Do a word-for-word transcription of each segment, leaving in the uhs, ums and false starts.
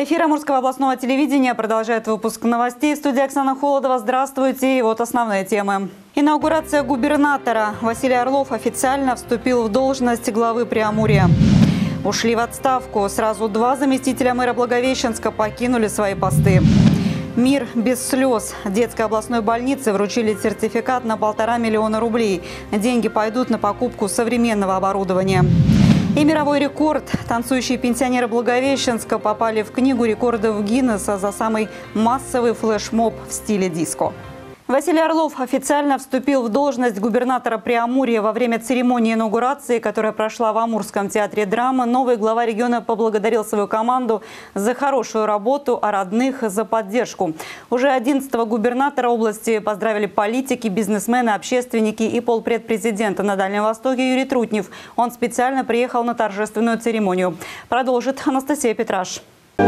Эфир Амурского областного телевидения продолжает выпуск новостей. В студии Оксана Холодова. Здравствуйте. И вот основные темы. Инаугурация губернатора. Василий Орлов официально вступил в должность главы Преамурья. Ушли в отставку. Сразу два заместителя мэра Благовещенска покинули свои посты. Мир без слез. Детской областной больнице вручили сертификат на полтора миллиона рублей. Деньги пойдут на покупку современного оборудования. И мировой рекорд. Танцующие пенсионеры Благовещенска попали в книгу рекордов Гиннесса за самый массовый флешмоб в стиле диско. Василий Орлов официально вступил в должность губернатора Преамурья. Во время церемонии инаугурации, которая прошла в Амурском театре драмы, новый глава региона поблагодарил свою команду за хорошую работу, а родных за поддержку. Уже одиннадцатого губернатора области поздравили политики, бизнесмены, общественники и полпред президента на Дальнем Востоке Юрий Трутнев. Он специально приехал на торжественную церемонию. Продолжит Анастасия Петраш.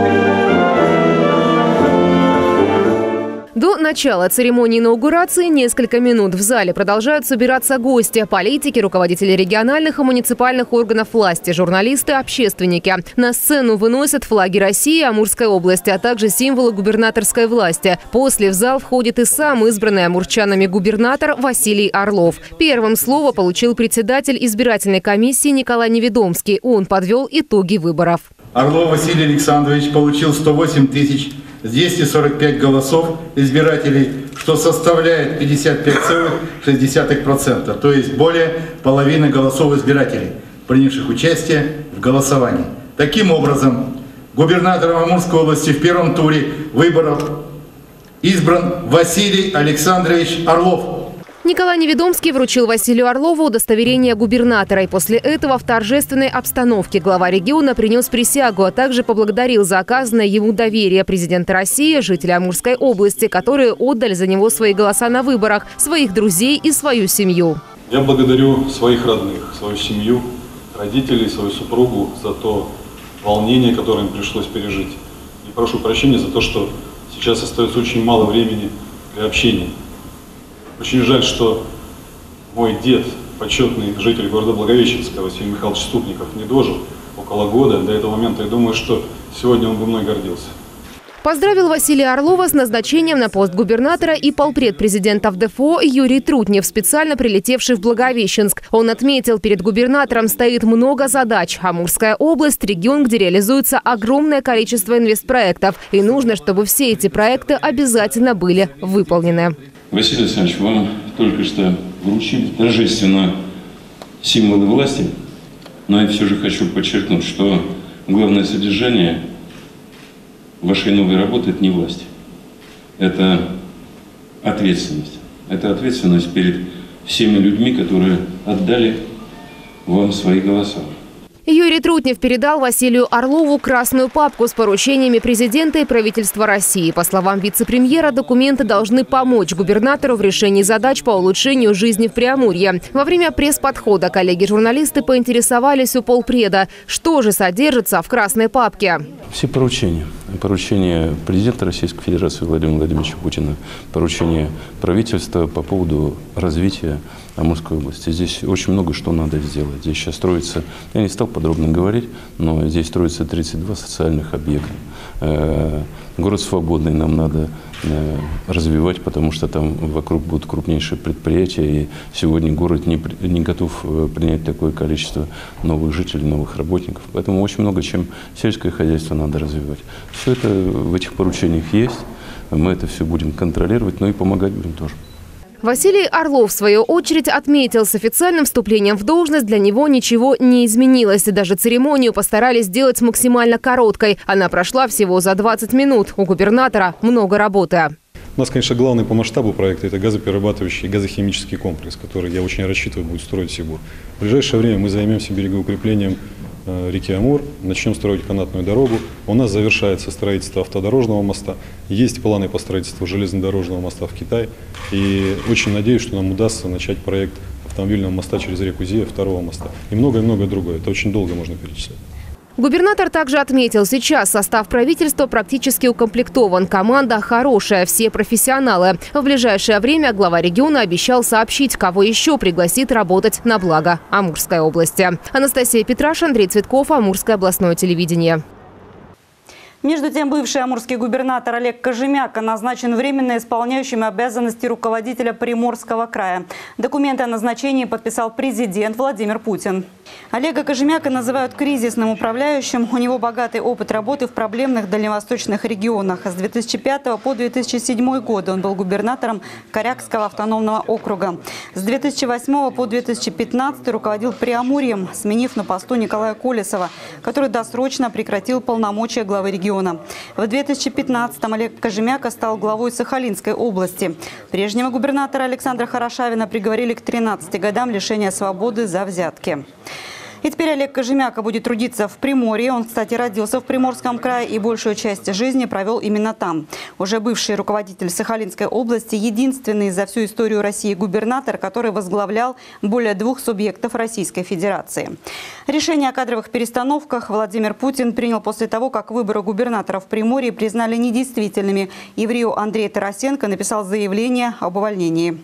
До начала церемонии инаугурации несколько минут в зале продолжают собираться гости, политики, руководители региональных и муниципальных органов власти, журналисты, общественники. На сцену выносят флаги России и Амурской области, а также символы губернаторской власти. После в зал входит и сам избранный амурчанами губернатор Василий Орлов. Первым слово получил председатель избирательной комиссии Николай Неведомский. Он подвел итоги выборов. Орлов Василий Александрович получил сто восемь тысяч двести сорок пять голосов избирателей, что составляет пятьдесят пять целых шесть десятых процента, то есть более половины голосов избирателей, принявших участие в голосовании. Таким образом, губернатором Амурской области в первом туре выборов избран Василий Александрович Орлов. Николай Неведомский вручил Василию Орлову удостоверение губернатора. И после этого в торжественной обстановке глава региона принес присягу, а также поблагодарил за оказанное ему доверие президента России, жителей Амурской области, которые отдали за него свои голоса на выборах, своих друзей и свою семью. Я благодарю своих родных, свою семью, родителей, свою супругу за то волнение, которое им пришлось пережить. И прошу прощения за то, что сейчас остается очень мало времени для общения. Очень жаль, что мой дед, почетный житель города Благовещенска, Василий Михайлович Ступников, не дожил около года до этого момента. Я думаю, что сегодня он бы мной гордился. Поздравил Василия Орлова с назначением на пост губернатора и полпред президента в ДФО Юрий Трутнев, специально прилетевший в Благовещенск. Он отметил, перед губернатором стоит много задач. Амурская область – регион, где реализуется огромное количество инвестпроектов. И нужно, чтобы все эти проекты обязательно были выполнены. Василий Александрович, вам только что вручили торжественно символы власти, но я все же хочу подчеркнуть, что главное содержание вашей новой работы – это не власть, это ответственность. Это ответственность перед всеми людьми, которые отдали вам свои голоса. Юрий Трутнев передал Василию Орлову красную папку с поручениями президента и правительства России. По словам вице-премьера, документы должны помочь губернатору в решении задач по улучшению жизни в Преамурье. Во время пресс-подхода коллеги-журналисты поинтересовались у полпреда, что же содержится в красной папке. Все поручения. Поручения президента Российской Федерации Владимира Владимировича Путина, поручения правительства по поводу развития Амурской области. Здесь очень много что надо сделать. Здесь сейчас строится, я не стал подробно говорить, но здесь строится тридцать два социальных объекта. Город свободный нам надо развивать, потому что там вокруг будут крупнейшие предприятия, и сегодня город не, не готов принять такое количество новых жителей, новых работников. Поэтому очень много чем сельское хозяйство надо развивать. Все это в этих поручениях есть, мы это все будем контролировать, но и помогать будем тоже. Василий Орлов, в свою очередь, отметил, с официальным вступлением в должность для него ничего не изменилось. Даже церемонию постарались сделать максимально короткой. Она прошла всего за двадцать минут. У губернатора много работы. У нас, конечно, главный по масштабу проекта – это газоперерабатывающий газохимический комплекс, который, я очень рассчитываю, будет строить Сибур. В ближайшее время мы займемся берегоукреплением реки Амур, начнем строить канатную дорогу. У нас завершается строительство автодорожного моста. Есть планы по строительству железнодорожного моста в Китай. И очень надеюсь, что нам удастся начать проект автомобильного моста через реку Зия, второго моста. И многое-многое другое. Это очень долго можно перечислять. Губернатор также отметил, сейчас состав правительства практически укомплектован. Команда хорошая, все профессионалы. В ближайшее время глава региона обещал сообщить, кого еще пригласит работать на благо Амурской области. Анастасия Петраш, Андрей Цветков, Амурское областное телевидение. Между тем, бывший амурский губернатор Олег Кожемяка назначен временно исполняющим обязанности руководителя Приморского края. Документы о назначении подписал президент Владимир Путин. Олега Кожемяка называют кризисным управляющим. У него богатый опыт работы в проблемных дальневосточных регионах. С две тысячи пятого по две тысячи седьмой год он был губернатором Корякского автономного округа. С две тысячи восьмого по две тысячи пятнадцатый руководил Преамурьем, сменив на посту Николая Колесова, который досрочно прекратил полномочия главы региона. В две тысячи пятнадцатом Олег Кожемяка стал главой Сахалинской области. Прежнего губернатора Александра Хорошавина приговорили к тринадцати годам лишения свободы за взятки. И теперь Олег Кожемяка будет трудиться в Приморье. Он, кстати, родился в Приморском крае и большую часть жизни провел именно там. Уже бывший руководитель Сахалинской области, единственный за всю историю России губернатор, который возглавлял более двух субъектов Российской Федерации. Решение о кадровых перестановках Владимир Путин принял после того, как выборы губернатора в Приморье признали недействительными. И в Рио Андрей Тарасенко написал заявление об увольнении.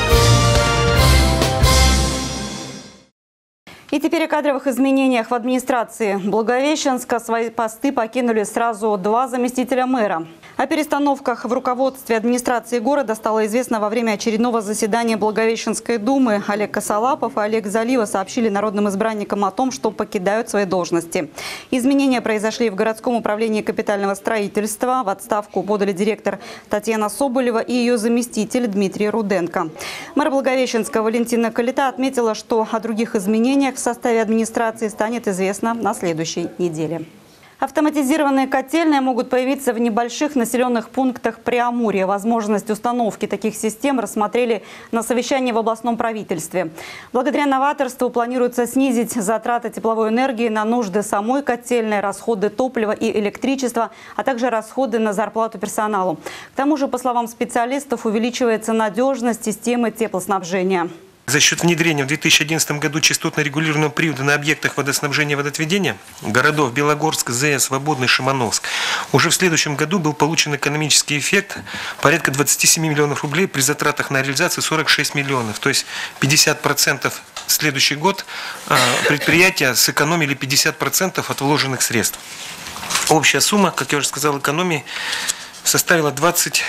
И теперь о кадровых изменениях в администрации Благовещенска. Свои посты покинули сразу два заместителя мэра. О перестановках в руководстве администрации города стало известно во время очередного заседания Благовещенской думы. Олег Косолапов и Олег Залива сообщили народным избранникам о том, что покидают свои должности. Изменения произошли в городском управлении капитального строительства. В отставку подали директор Татьяна Соболева и ее заместитель Дмитрий Руденко. Мэр Благовещенска Валентина Калита отметила, что о других изменениях в составе администрации станет известно на следующей неделе. Автоматизированные котельные могут появиться в небольших населенных пунктах Преамурья. Возможность установки таких систем рассмотрели на совещании в областном правительстве. Благодаря новаторству планируется снизить затраты тепловой энергии на нужды самой котельной, расходы топлива и электричества, а также расходы на зарплату персоналу. К тому же, по словам специалистов, увеличивается надежность системы теплоснабжения. За счет внедрения в две тысячи одиннадцатом году частотно-регулируемого привода на объектах водоснабжения и водоотведения городов Белогорск, Зея, Свободный, Шимановск уже в следующем году был получен экономический эффект порядка двадцати семи миллионов рублей при затратах на реализацию сорок шесть миллионов. То есть пятьдесят процентов в следующий год предприятия сэкономили пятьдесят процентов от вложенных средств. Общая сумма, как я уже сказал, экономии составила двадцать,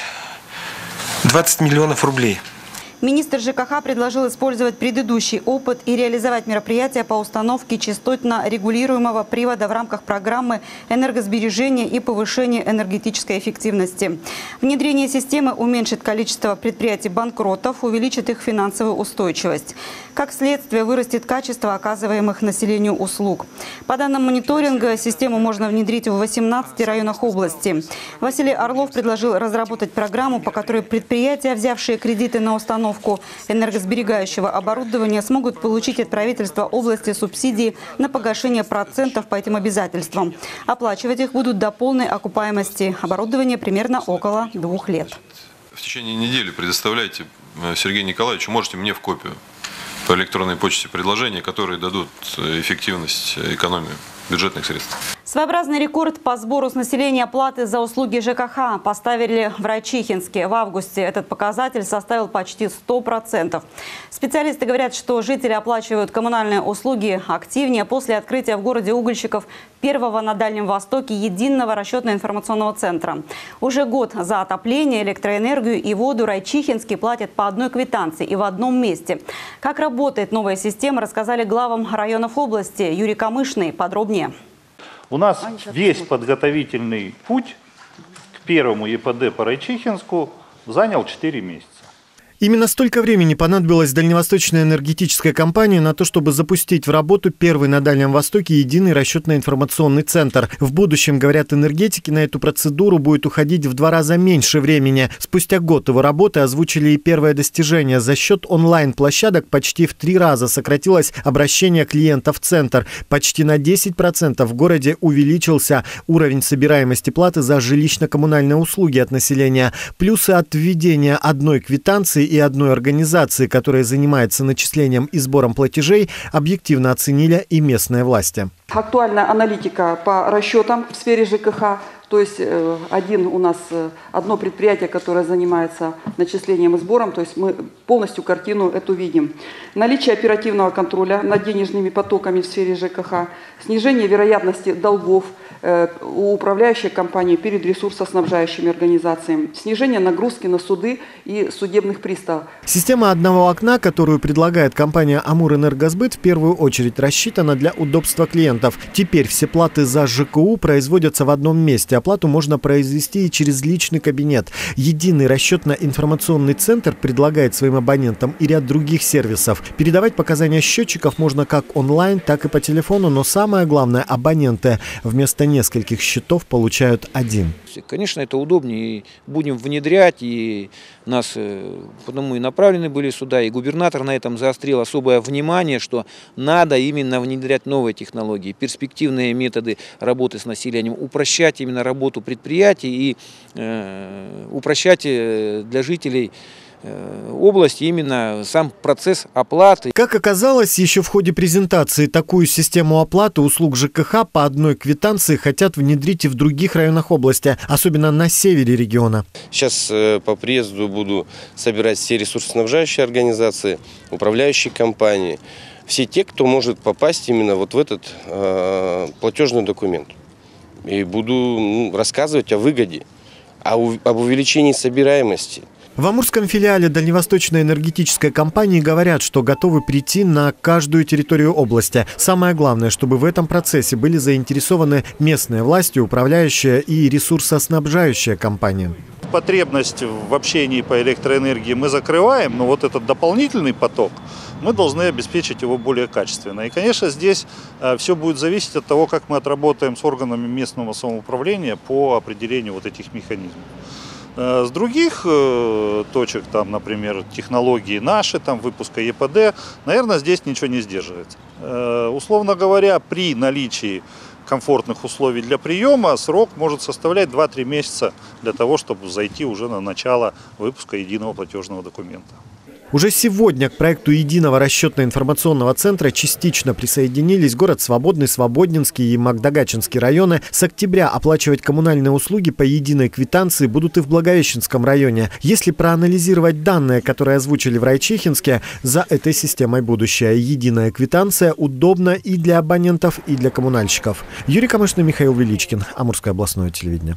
двадцать миллионов рублей. Министр ЖКХ предложил использовать предыдущий опыт и реализовать мероприятия по установке частотно-регулируемого привода в рамках программы энергосбережения и повышения энергетической эффективности. Внедрение системы уменьшит количество предприятий-банкротов, увеличит их финансовую устойчивость. Как следствие, вырастет качество оказываемых населению услуг. По данным мониторинга, систему можно внедрить в восемнадцати районах области. Василий Орлов предложил разработать программу, по которой предприятия, взявшие кредиты на установку энергосберегающего оборудования, смогут получить от правительства области субсидии на погашение процентов по этим обязательствам. Оплачивать их будут до полной окупаемости оборудования примерно около двух лет. В течение недели предоставляйте Сергею Николаевичу, можете мне в копию по электронной почте предложения, которые дадут эффективность, экономию бюджетных средств. Своеобразный рекорд по сбору с населения платы за услуги ЖКХ поставили в Райчихинске. В августе этот показатель составил почти сто процентов. Специалисты говорят, что жители оплачивают коммунальные услуги активнее после открытия в городе угольщиков первого на Дальнем Востоке единого расчетно-информационного центра. Уже год за отопление, электроэнергию и воду райчихинские платят по одной квитанции и в одном месте. Как работает новая система, рассказали главам районов области. Юрий Камышный подробнее. У нас весь подготовительный путь к первому ЕПД по Райчихинску занял четыре месяца. Именно столько времени понадобилось Дальневосточной энергетической компании на то, чтобы запустить в работу первый на Дальнем Востоке единый расчетно-информационный центр. В будущем, говорят энергетики, на эту процедуру будет уходить в два раза меньше времени. Спустя год его работы озвучили и первое достижение. За счет онлайн-площадок почти в три раза сократилось обращение клиентов в центр. Почти на десять процентов в городе увеличился уровень собираемости платы за жилищно-коммунальные услуги от населения. Плюсы от введения одной квитанции и одной организации, которая занимается начислением и сбором платежей, объективно оценили и местные власти. Актуальная аналитика по расчетам в сфере ЖКХ. То есть один у нас, одно предприятие, которое занимается начислением и сбором, то есть мы полностью картину эту видим. Наличие оперативного контроля над денежными потоками в сфере ЖКХ, снижение вероятности долгов, у управляющей компании перед ресурсоснабжающими организациями, снижение нагрузки на суды и судебных приставов. Система одного окна, которую предлагает компания «Амурэнергосбыт», в первую очередь рассчитана для удобства клиентов. Теперь все платы за ЖКУ производятся в одном месте. Оплату можно произвести и через личный кабинет. Единый расчетно-информационный центр предлагает своим абонентам и ряд других сервисов. Передавать показания счетчиков можно как онлайн, так и по телефону, но самое главное, абоненты вместо нескольких счетов получают один. Конечно, это удобнее, и будем внедрять, и нас потому и направлены были сюда, и губернатор на этом заострил особое внимание, что надо именно внедрять новые технологии, перспективные методы работы с населением, упрощать именно работу предприятий и э, упрощать для жителей области именно сам процесс оплаты. Как оказалось, еще в ходе презентации такую систему оплаты услуг ЖКХ по одной квитанции хотят внедрить и в других районах области, особенно на севере региона. Сейчас по приезду буду собирать все ресурсоснабжающие организации, управляющие компании, все те, кто может попасть именно вот в этот э, платежный документ. И буду ну, рассказывать о выгоде, о, об увеличении собираемости. В амурском филиале Дальневосточной энергетической компании говорят, что готовы прийти на каждую территорию области. Самое главное, чтобы в этом процессе были заинтересованы местные власти, управляющие и ресурсоснабжающие компании. Потребность в общении по электроэнергии мы закрываем, но вот этот дополнительный поток мы должны обеспечить его более качественно. И, конечно, здесь все будет зависеть от того, как мы отработаем с органами местного самоуправления по определению вот этих механизмов. С других э, точек, там, например, технологии наши, там, выпуска Е П Д, наверное, здесь ничего не сдерживается. Э, условно говоря, при наличии комфортных условий для приема срок может составлять два-три месяца для того, чтобы зайти уже на начало выпуска единого платежного документа. Уже сегодня к проекту единого расчетно-информационного центра частично присоединились город Свободный, Свободнинский и Магдагачинский районы. С октября оплачивать коммунальные услуги по единой квитанции будут и в Благовещенском районе. Если проанализировать данные, которые озвучили в Райчихинске, за этой системой будущее. Единая квитанция удобна и для абонентов, и для коммунальщиков. Юрий Камышный, Михаил Величкин, Амурское областное телевидение.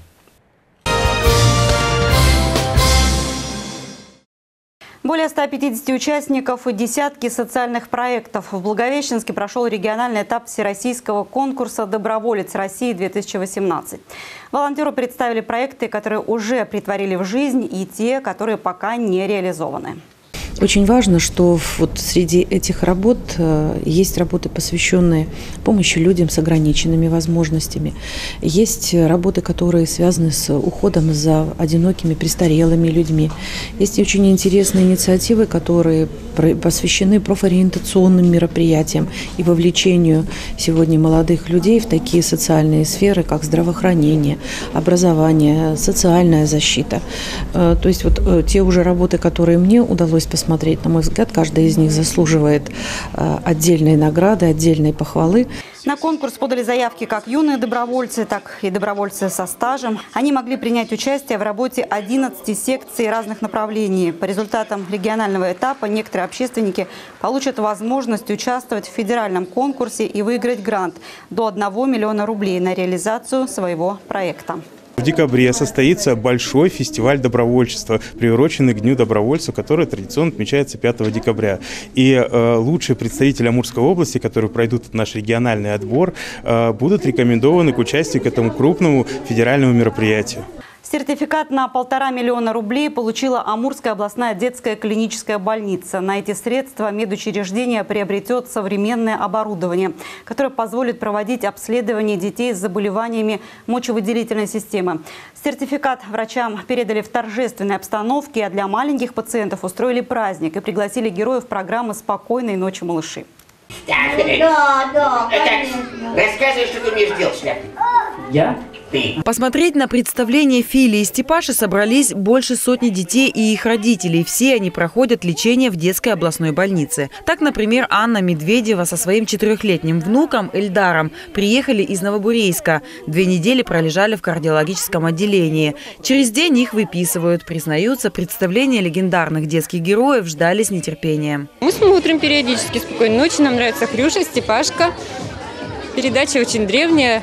Более ста пятидесяти участников и десятки социальных проектов. В Благовещенске прошел региональный этап всероссийского конкурса «Доброволец России-две тысячи восемнадцать». Волонтеры представили проекты, которые уже притворили в жизнь, и те, которые пока не реализованы. Очень важно, что вот среди этих работ есть работы, посвященные помощи людям с ограниченными возможностями. Есть работы, которые связаны с уходом за одинокими престарелыми людьми. Есть очень интересные инициативы, которые посвящены профориентационным мероприятиям и вовлечению сегодня молодых людей в такие социальные сферы, как здравоохранение, образование, социальная защита. То есть вот те уже работы, которые мне удалось посмотреть, Смотреть, на мой взгляд, каждая из них заслуживает э, отдельной награды, отдельной похвалы. На конкурс подали заявки как юные добровольцы, так и добровольцы со стажем. Они могли принять участие в работе одиннадцати секций разных направлений. По результатам регионального этапа некоторые общественники получат возможность участвовать в федеральном конкурсе и выиграть грант до одного миллиона рублей на реализацию своего проекта. В декабре состоится большой фестиваль добровольчества, приуроченный к Дню добровольца, который традиционно отмечается пятого декабря. И э, лучшие представители Амурской области, которые пройдут наш региональный отбор, э, будут рекомендованы к участию к этому крупному федеральному мероприятию. Сертификат на полтора миллиона рублей получила Амурская областная детская клиническая больница. На эти средства медучреждение приобретет современное оборудование, которое позволит проводить обследование детей с заболеваниями мочевыделительной системы. Сертификат врачам передали в торжественной обстановке, а для маленьких пациентов устроили праздник и пригласили героев программы «Спокойной ночи, малыши». Так, да, да, так, рассказывай, что ты умеешь делать, шляпник. Я? Ты. Посмотреть на представление Фили и Степаши собрались больше сотни детей и их родителей. Все они проходят лечение в детской областной больнице. Так, например, Анна Медведева со своим четырехлетним внуком Эльдаром приехали из Новобурейска. Две недели пролежали в кардиологическом отделении. Через день их выписывают. Признаются, представления легендарных детских героев ждали с нетерпением. Мы смотрим периодически «Спокойной ночи». Нам нравится Хрюша, Степашка. Передача очень древняя.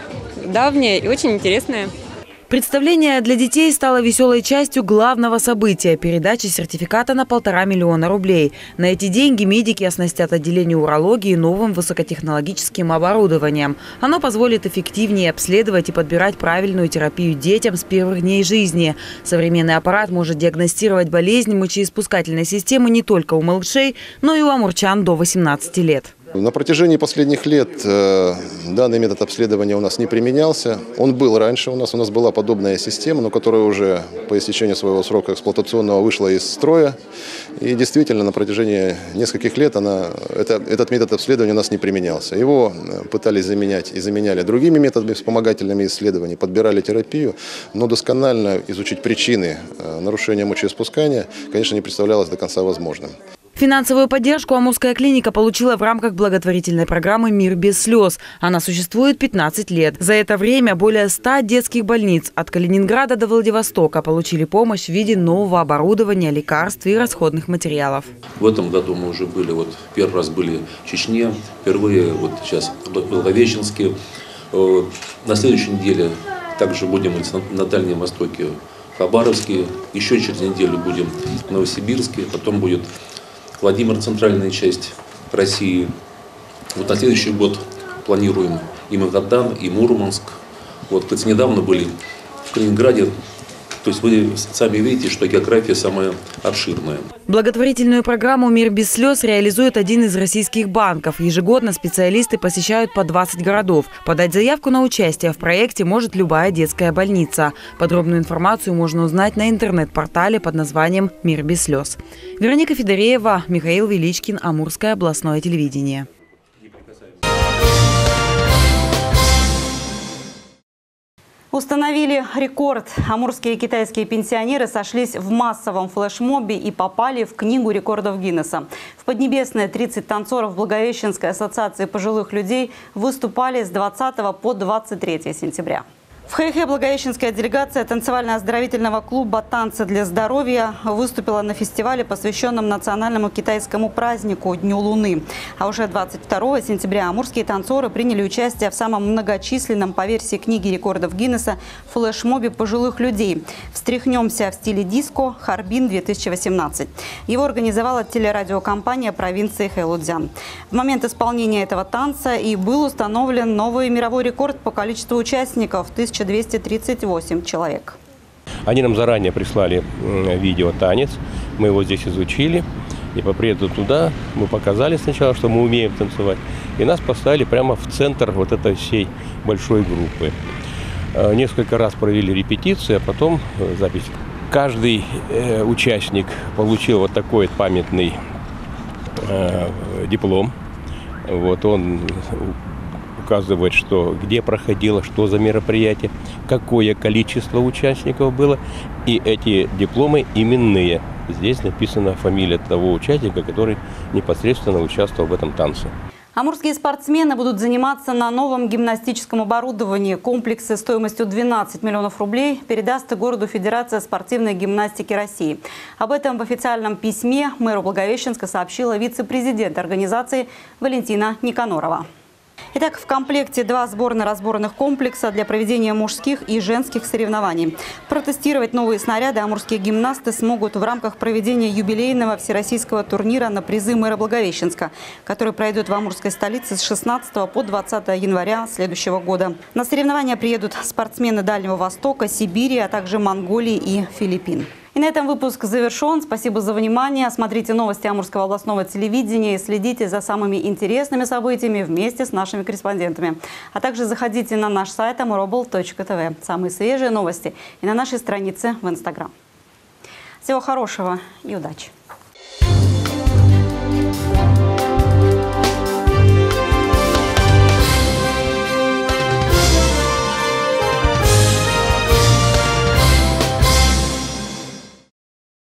давняя и очень интересная. Представление для детей стало веселой частью главного события – передачи сертификата на полтора миллиона рублей. На эти деньги медики оснастят отделение урологии новым высокотехнологическим оборудованием. Оно позволит эффективнее обследовать и подбирать правильную терапию детям с первых дней жизни. Современный аппарат может диагностировать болезнь мочеиспускательной системы не только у малышей, но и у амурчан до восемнадцати лет. На протяжении последних лет э, данный метод обследования у нас не применялся. Он был раньше у нас. У нас была подобная система, но которая уже по истечении своего срока эксплуатационного вышла из строя. И действительно на протяжении нескольких лет она, это, этот метод обследования у нас не применялся. Его пытались заменять и заменяли другими методами вспомогательными исследований, подбирали терапию, но досконально изучить причины нарушения мочеиспускания, конечно, не представлялось до конца возможным. Финансовую поддержку Амурская клиника получила в рамках благотворительной программы «Мир без слез». Она существует пятнадцать лет. За это время более ста детских больниц от Калининграда до Владивостока получили помощь в виде нового оборудования, лекарств и расходных материалов. В этом году мы уже были, вот первый раз были в Чечне, впервые вот сейчас в Благовещенске. На следующей неделе также будем на Дальнем Востоке, в Хабаровске. Еще через неделю будем в Новосибирске, потом будет Владимир, центральная часть России. Вот на следующий год планируем и Магадан, и Мурманск. Вот, кстати, недавно были в Калининграде. То есть вы сами видите, что география самая обширная. Благотворительную программу «Мир без слез» реализует один из российских банков. Ежегодно специалисты посещают по двадцать городов. Подать заявку на участие в проекте может любая детская больница. Подробную информацию можно узнать на интернет-портале под названием «Мир без слез». Вероника Федореева, Михаил Величкин, Амурское областное телевидение. Установили рекорд. Амурские китайские пенсионеры сошлись в массовом флешмобе и попали в книгу рекордов Гиннесса. В Поднебесной тридцать танцоров Благовещенской ассоциации пожилых людей выступали с двадцатого по двадцать третье сентября. В Хэйхэ благовещенская делегация танцевально-оздоровительного клуба «Танцы для здоровья» выступила на фестивале, посвященном национальному китайскому празднику Дню Луны. А уже двадцать второго сентября амурские танцоры приняли участие в самом многочисленном по версии книги рекордов Гиннесса флешмобе пожилых людей «Встряхнемся в стиле диско. Харбин-две тысячи восемнадцать». Его организовала телерадиокомпания провинции Хэлудзян. В момент исполнения этого танца и был установлен новый мировой рекорд по количеству участников – тысяча двести тридцать восемь человек. Они нам заранее прислали видео танец, мы его здесь изучили. И по приезду туда мы показали сначала, что мы умеем танцевать. И нас поставили прямо в центр вот этой всей большой группы. Несколько раз провели репетиции, а потом запись. Каждый участник получил вот такой памятный диплом. Вот он указывает, что где проходило, что за мероприятие, какое количество участников было. И эти дипломы именные. Здесь написана фамилия того участника, который непосредственно участвовал в этом танце. Амурские спортсмены будут заниматься на новом гимнастическом оборудовании. Комплексы стоимостью двенадцать миллионов рублей передаст городу Федерация спортивной гимнастики России. Об этом в официальном письме мэру Благовещенска сообщила вице-президент организации Валентина Никанорова. Итак, в комплекте два сборно-разборных комплекса для проведения мужских и женских соревнований. Протестировать новые снаряды амурские гимнасты смогут в рамках проведения юбилейного всероссийского турнира на призы мэра Благовещенска, который пройдет в амурской столице с шестнадцатого по двадцатое января следующего года. На соревнования приедут спортсмены Дальнего Востока, Сибири, а также Монголии и Филиппин. И на этом выпуск завершен. Спасибо за внимание. Смотрите новости Амурского областного телевидения и следите за самыми интересными событиями вместе с нашими корреспондентами. А также заходите на наш сайт амуробл точка тв. Самые свежие новости и на нашей странице в Инстаграм. Всего хорошего и удачи!